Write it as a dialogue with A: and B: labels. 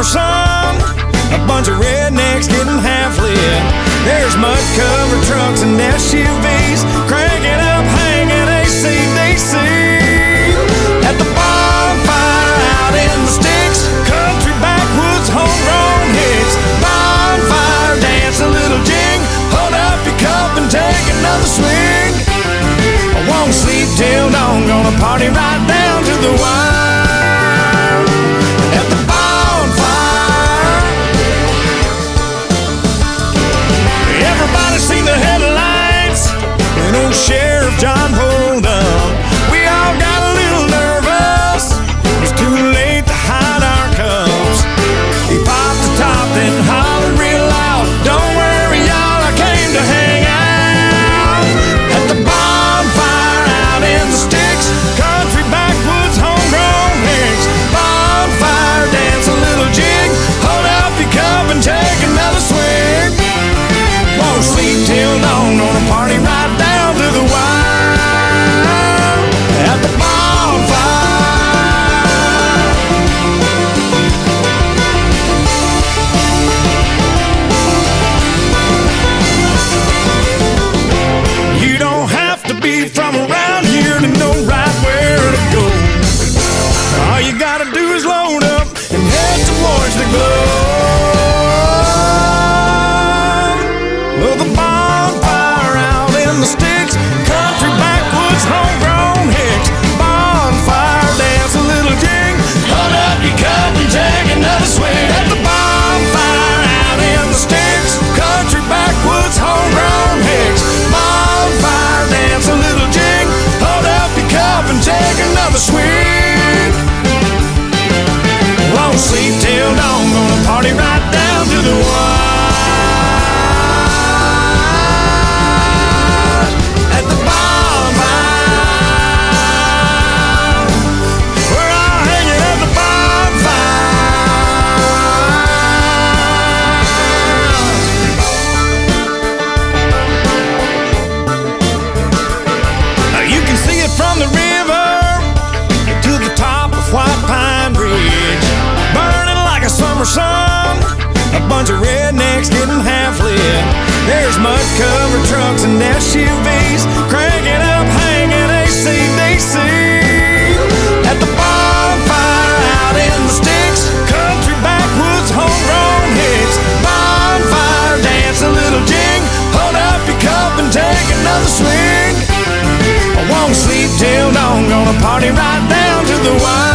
A: sun. A bunch of rednecks getting half lit. There's mud-covered trucks and SUVs cranking up, hanging AC/DC. At the bonfire out in the sticks, country backwoods, homegrown hicks. Bonfire dance, a little jig. Hold up your cup and take another swig. I won't sleep till dawn, gonna party right down to the wire. At the bonfire. Everybody's seen the headlights when old Sheriff John pulled up. We all got a little nervous. It was too late to hide our cups. He popped the top, then hollered real loud, "Don't worry, y'all, I came to hang out." At the bonfire out in the sticks, country backwoods, homegrown hicks. Bonfire dance, a little jig. Hold up your cup and take another swig. Won't sleep till dawn, gonna party right down to the wire. At the bonfire. You don't have to be from around here to know right where to go. All you gotta do is load up and head towards the glow. Well, the bonfire out in the sticks, country backwoods, homegrown hicks. Bonfire dance, a little jig. Hold up your cup and take another swig. At the bonfire out in the sticks, country backwoods, homegrown hicks. Bonfire dance, a little jig. Hold up your cup and take another swig. Won't sleep till dawn, gonna party right down to the wire. At the bonfire. We're all hanging at the bonfire. You can see it from the river to the top of White Pine Bridge, burning like a summer sun. A bunch of rednecks getting half lit. There's mud-covered trucks and SUVs cranking up, hanging AC/DC. At the bonfire out in the sticks, country backwoods, homegrown hicks. Bonfire dance, a little jig. Hold up your cup and take another swig. I won't sleep till dawn, gonna party right down to the wire.